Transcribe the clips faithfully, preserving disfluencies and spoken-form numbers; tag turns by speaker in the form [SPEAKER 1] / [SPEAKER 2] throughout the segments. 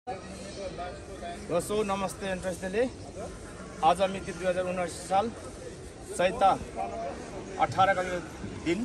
[SPEAKER 1] दोस्तों नमस्ते इन्ट्रेस्टले आज मिति दुई हजार उन्नाइस साल चैता अठारह का दिन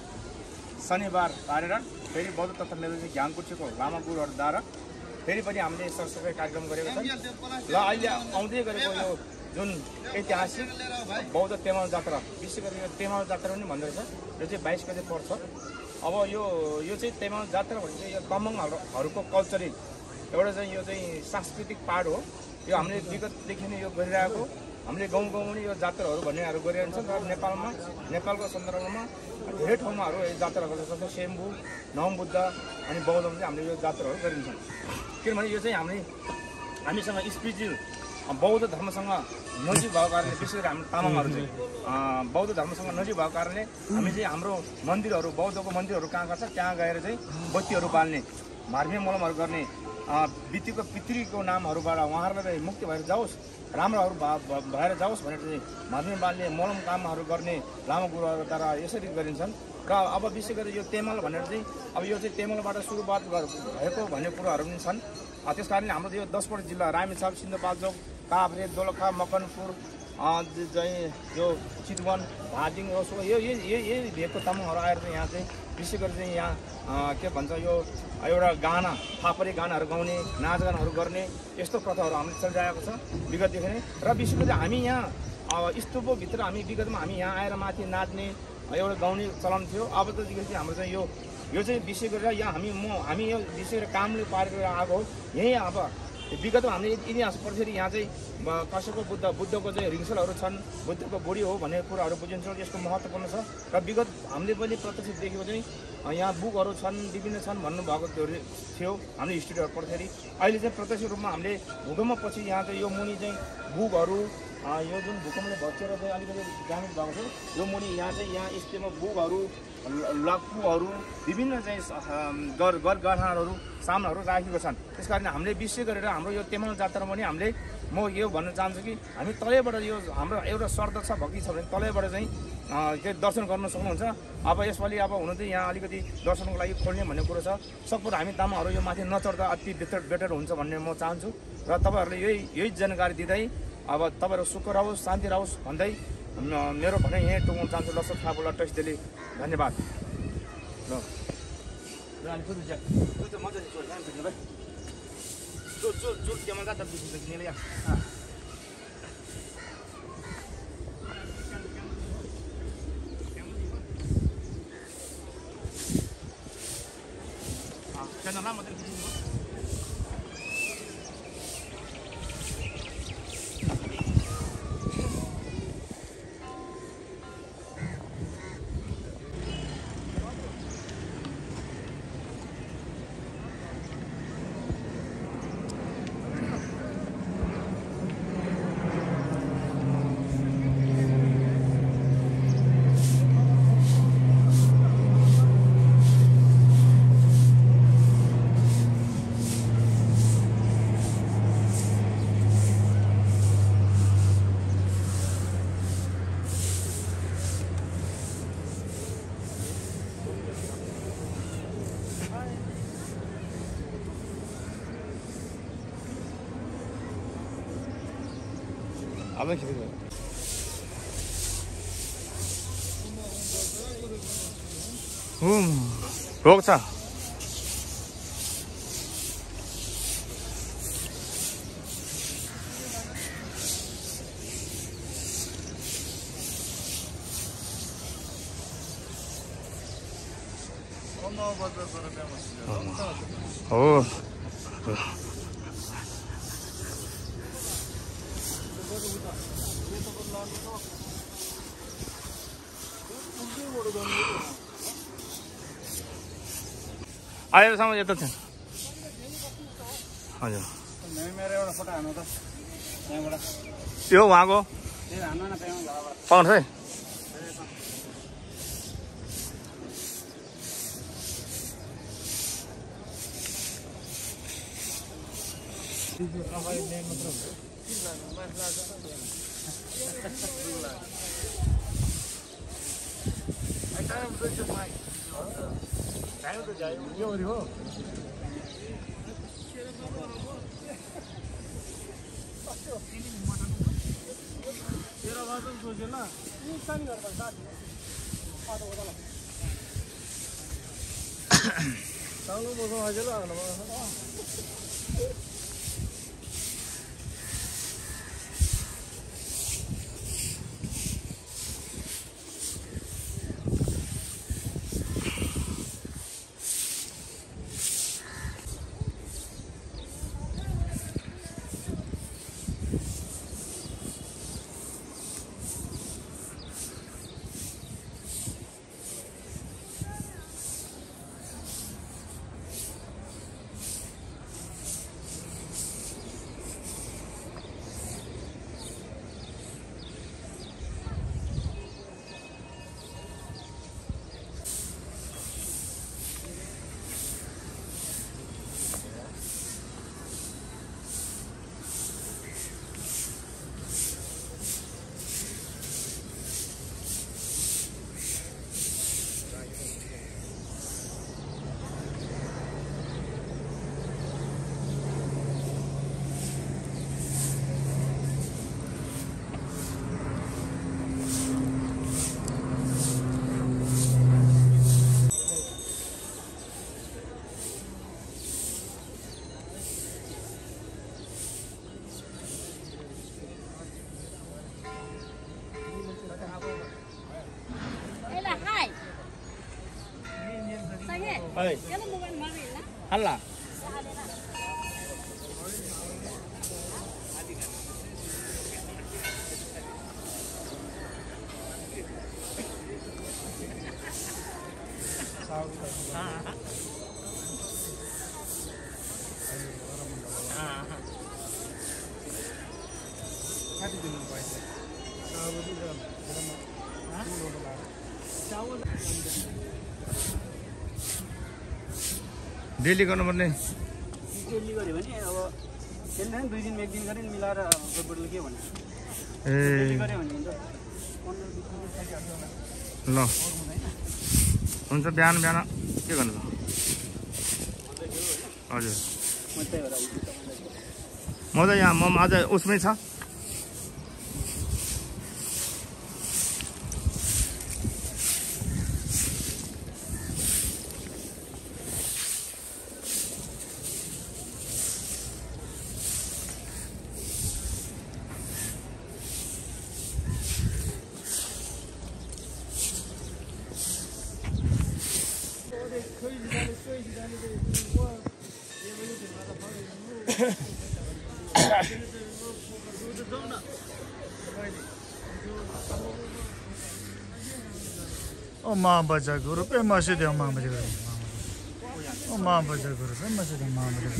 [SPEAKER 1] शनिबार पारेर फेरि बौद्ध तथा मेलौली घ्याङकुटीको लामा गुरुहरूद्वारा फेरि पनि हामीले सरसफाइ कार्यक्रम गरेका छौँ र अहिले आउँदै गरेको यो जुन ऐतिहासिक बौद्ध तेमाल जात्रा विशेष गरी यो तेमाल जात्रा पनि भन्दो रहेछ यो चाहिँ बाइस गते पर्छ। अब यो यो चाहिँ तेमाल जात्रा भनेको यो तामाङहरूको कल्चरल एउटा चाहिँ यो चाहिँ सांस्कृतिक पार्ट हो। यो हामीले विगतदेखि नै यो गरिरहेको हामीले गाउँ गाउँमा नि यो जात्राहरू भन्नेहरू गरिरहन्छ र नेपालमा नेपालको सन्दर्भमा धेरै ठाउँमाहरू यो जात्राहरू गर्छ जस्तो सेम्बु नवबुद्ध अनि बौद्धमा चाहिँ हामीले यो जात्राहरू गरिन्छ। किनभने यो चाहिँ हामीले हामीसँग स्पिरिचुअल बौद्ध धर्मसँग नजिक भएको कारणले विशेष गरी हाम्रो तामाङहरू चाहिँ बौद्ध धर्मसँग नजिक भएको कारणले हामी चाहिँ हाम्रो मन्दिरहरू बौद्धको मन्दिरहरू कहाँ कहाँ छ त्यहाँ गएर चाहिँ बत्तीहरू बाल्ने धार्मिक मलमहरू गर्ने बितेको पितृको नामहरूबाट उहाँहरूलाई मुक्ति भएर जाओस् राम्रोहरू भएर जाओस् भनेर चाहिँ धार्मिक बाल्ने मलम कामहरू गर्ने लामा गुरुहरूद्वारा यसरी गरिन्छन्। र अब विशेष गरी यो तेमल भनेर चाहिँ अब यो चाहिँ तेमलबाट सुरुवात भएको भन्ने कुराहरू पनि छन्। त्यस कारणले हाम्रो यो दसवटा जिल्ला रामेछाप सिन्धुपाल्चोक काभ्रे दोलखा मकनपुर चाहिँ यो चितवन धादिङ रसो यो यही भेगको तामाङहरू आएर चाहिँ यहाँ चाहिँ विशेष गरी चाहिँ यहाँ के भन्छ यो एउटा गाना फापरी गानाहरू गाउने नाचगानहरू गर्ने यस्तो प्रथाहरू हामीले चलिरहेको छ विगतदेखि नै। र विशेष गरी हामी यहाँ स्तूपभित्र हामी विगतमा हामी यहाँ आएर माथि नाच्ने एउटा गाउने चलन थियो। अब त चाहिँ हाम्रो चाहिँ यो यो चाहिँ विशेष गरेर यहाँ हामी म हामी यो विशेष गरेर कामले पारेर आएको हो। यहीँ अब विगतमा हामीले इतिहास पढ्दाखेरि यहाँ चाहिँ कसैको बुद्ध बुद्धको चाहिँ रिङ्सलहरू छन् बुद्धको बुढी हो भन्ने कुराहरू बुझिन्छौँ। यसको महत्त्वपूर्ण छ र विगत हामीले पनि प्रत्यक्ष देखेको चाहिँ यहाँ बुकहरू छन् विभिन्न छन् भन्नुभएको थियो हामीले हिस्ट्रीहरू पढ्दाखेरि। अहिले चाहिँ प्रत्यक्ष रूपमा हामीले भूकम्पपछि यहाँ चाहिँ यो मुनि चाहिँ बुकहरू यो जुन भूकम्पले भत्केर चाहिँ अलिकति ड्यामेज भएको छ यो मुनि यहाँ चाहिँ यहाँ स्टेमा बुकहरू लक्कुहरू विभिन्न चाहिँ गर गरगहनाहरू सामानहरू राखेको छन्। त्यस कारण हामीले विशेष गरेर हाम्रो यो तेमाल जात्रामा पनि हामीले म यो भन्न चाहन्छु कि हामी तलैबाट यो हाम्रो एउटा श्रद्धा छ भक्ति छ भने तलैबाट चाहिँ के दर्शन गर्न सक्नुहुन्छ। अब यसपालि अब हुनु चाहिँ यहाँ अलिकति दर्शनको लागि खोल्ने भन्ने कुरो छ। सकभर हामी तामाङहरू यो माथि नचढ्दा अति बेटर बेटर हुन्छ भन्ने म चाहन्छु र तपाईँहरूले यही यही जानकारी दिँदै अब तपाईँहरू सुख रहोस् शान्ति रहोस् भन्दै मेरो भनाइ यहीँ टुङ्गाउन चाहन्छु। लसक थापुला टेस्टले धन्यवाद। ल जो जो जो तेमाल जात्रा बिग्रिने या च्यानलमा मात्रै अब खिच्नु रोक्छ हो अहिलेसम्म यता थियो हजुर मेरो एउटा फोटो हान्नु त त्यहाँबाट त्यो उहाँको पाउँछ है जायो तो जायो यो हो
[SPEAKER 2] तेरा बात तो सोचे ना ये कान करता साथ आतो होता सांगू बोलो हजला ना
[SPEAKER 1] Ơi, hắn là डेली गर्नुपर्ने
[SPEAKER 2] डेली गऱ्यो भने अब त्यसले दुई दिन एक दिन गरे नि मिलाएर बडले के भन्नु
[SPEAKER 1] ए
[SPEAKER 2] डेली गऱ्यो भने हुन्छ
[SPEAKER 1] ल हुन्छ बिहान बिहान के गर्नु हजुर म त यहाँ म आज उसमै छ
[SPEAKER 3] ओ माँ बजा गुरु पे मसे दे माँ बजा गुरु ओ माँ बजा गुरु पे मसे दे माँ बजा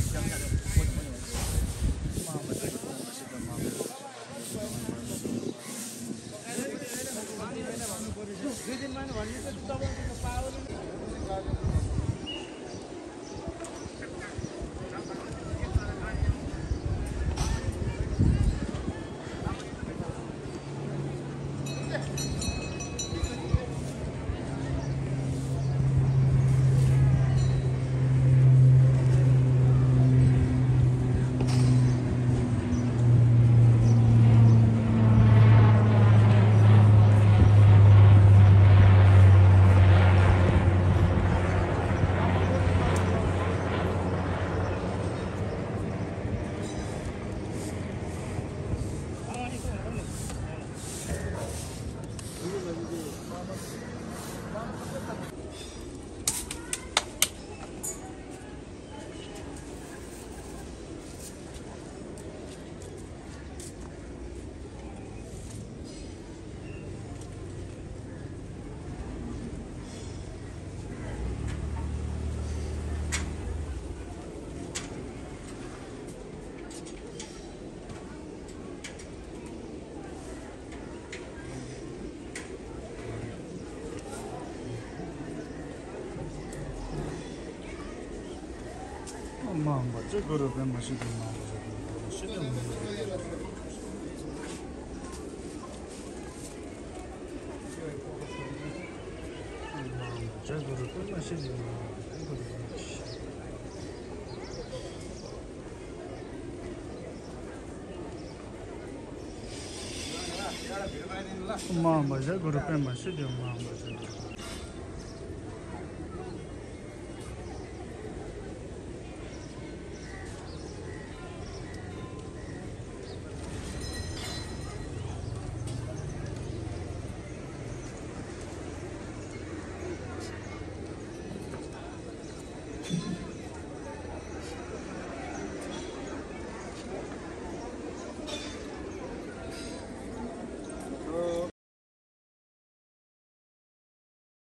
[SPEAKER 3] माँ बजा गुरु पे मसे दे माँ बजा गुरु पे मसे दे माँ माँ बजा गुरु पे मसी दियो माँ बजा